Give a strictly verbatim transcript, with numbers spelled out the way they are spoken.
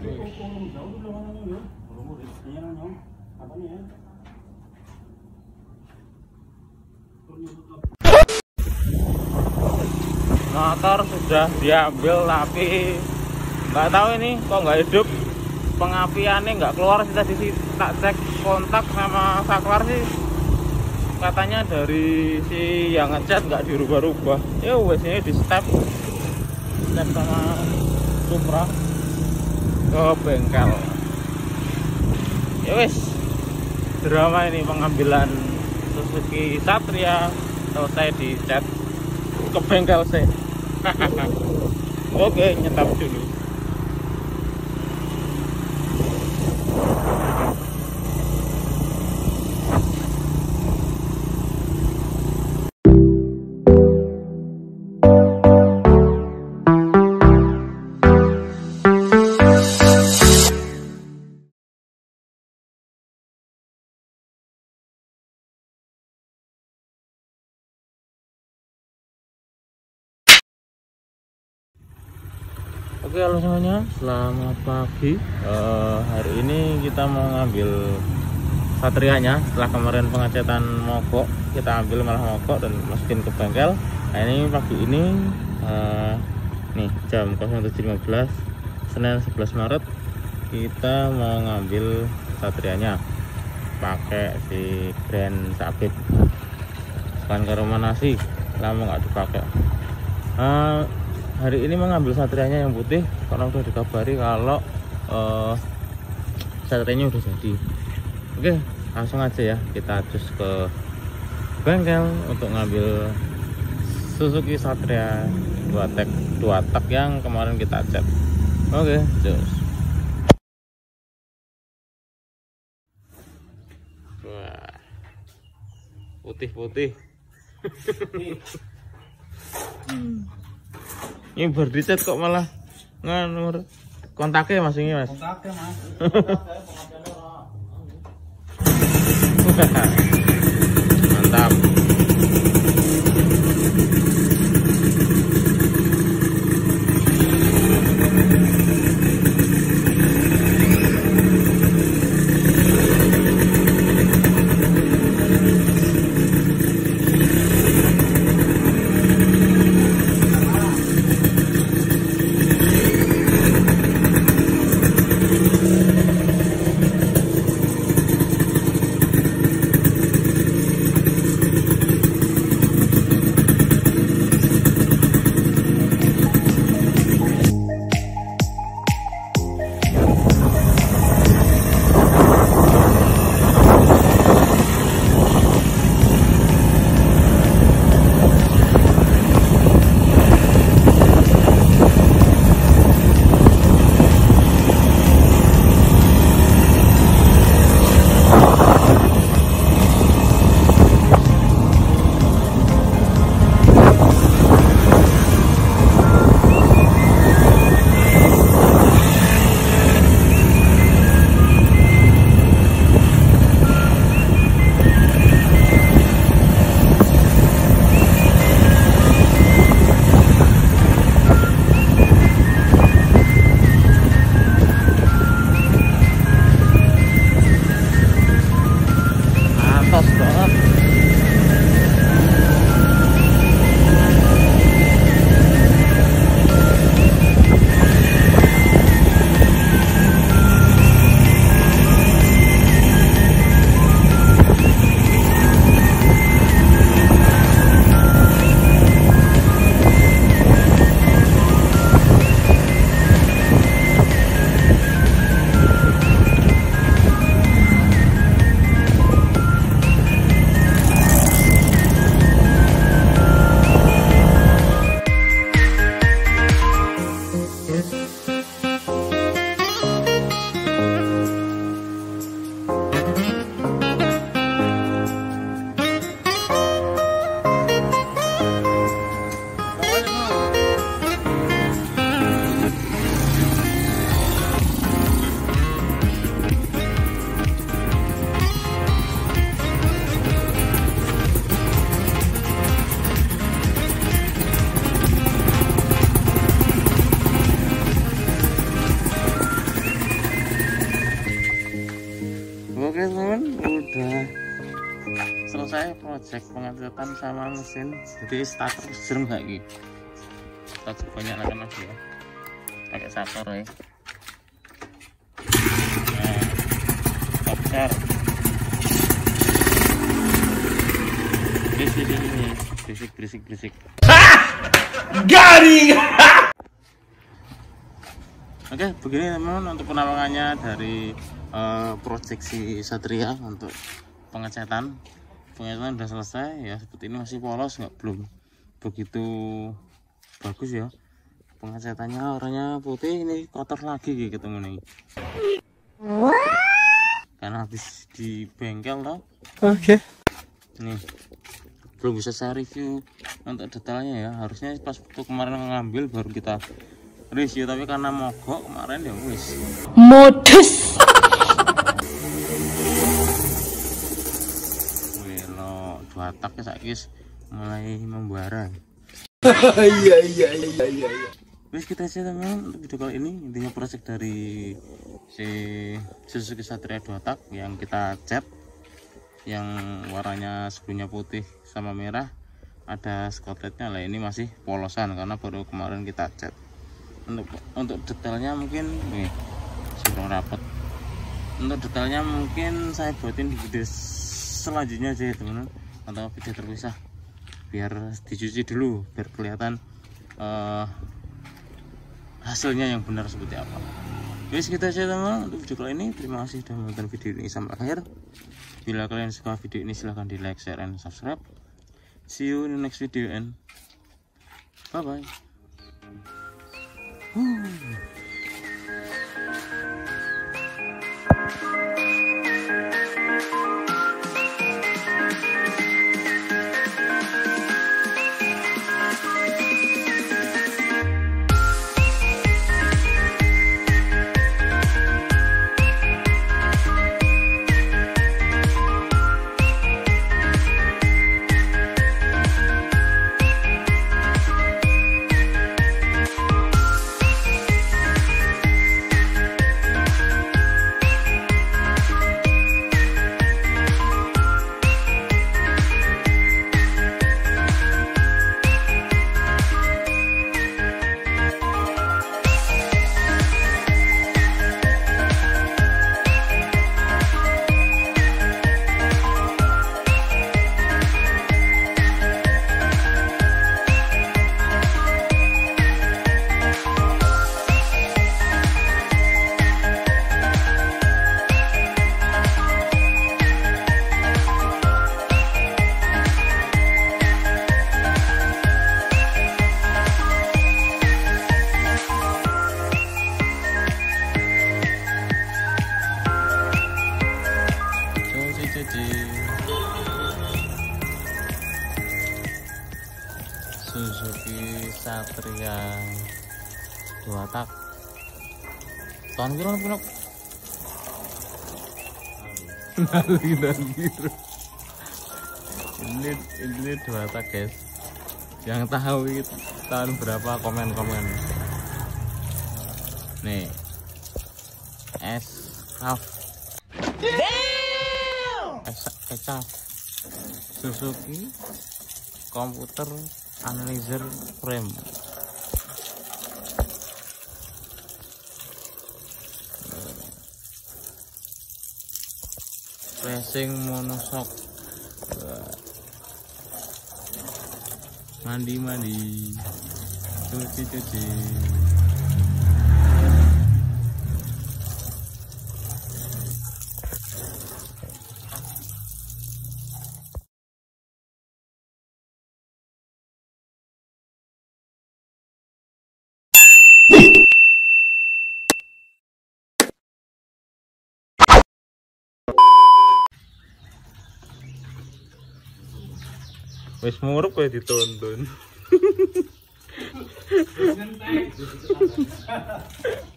Motor sudah diambil tapi nggak tahu ini kok nggak hidup, pengapiannya nggak keluar sih. Tadi sih tak cek kontak sama saklar sih katanya dari si yang ngecat nggak dirubah-rubah. Ya wes ini di step step sama Supra ke bengkel. Ya wes drama ini pengambilan Suzuki Satria selesai di cat ke bengkel sih. Oke, nyetap dulu. Oke, halo semuanya, selamat pagi. uh, Hari ini kita mau ngambil Satrianya. Setelah kemarin pengecetan mogok, kita ambil malah mogok dan masukin ke bengkel. Nah ini pagi ini uh, nih jam nol tujuh lima belas Senin sebelas Maret, kita mau ngambil Satrianya pakai si brand Sabit. Bukan ke rumah nasi, lama nggak dipakai. uh, Hari ini mengambil Satrianya yang putih karena udah dikabari kalau uh, Satrianya udah jadi. Oke, langsung aja ya kita cus ke bengkel untuk ngambil Suzuki Satria dua tak dua tak yang kemarin kita cat. Oke, cus. Wah, putih-putih. Ini berdicat kok malah nganur kontaknya mas ini mas. Kontaknya mas. Mantap. cek pengecetan sama mesin. Jadi starter serem kayak gitu. Kita coba nyalakan lagi ya, pakai starter ya. Nah, stop start. Berisik ini, berisik berisik berisik. Garing. Oke, begini teman-teman untuk penampakannya dari uh, proyeksi Satria untuk pengecatan. Pengecatan sudah selesai ya, seperti ini masih polos, nggak belum begitu bagus ya. Pengecatannya warnanya putih, ini kotor lagi gitu teman nih. Karena habis di bengkel loh. Oke. Okay. Nih belum bisa saya review untuk detailnya ya, harusnya pas waktu kemarin ngambil baru kita review, tapi karena mogok kemarin ya wis modus. Welo dua tak ya guys, mulai membara. Iya iya iya iya. Wis kita sih teman untuk video kali ini, intinya proyek dari si Suzuki Satria dua tak yang kita cat, yang warnanya sebelumnya putih sama merah, ada skotletnya lah. Ini masih polosan karena baru kemarin kita cat. Untuk untuk detailnya mungkin nih sebelum rapat. Untuk detailnya mungkin saya buatin di video selanjutnya aja ya teman-teman, atau video terpisah biar dicuci dulu biar kelihatan uh, hasilnya yang benar seperti apa. Oke, kita aja teman-teman untuk video kali ini. Terima kasih sudah menonton video ini sampai akhir. Bila kalian suka video ini silahkan di like, share, and subscribe. See you in the next video and bye bye. Hmm. Suzuki Satria dua tak tahun kira pun nali nali ini ini dua tak guys, yang tahu itu tahun berapa komen-komen nih. S F S F Suzuki komputer analyzer frame. Racing monoshock. Mandi mandi, cuci cuci. Wis murup kowe ditonton.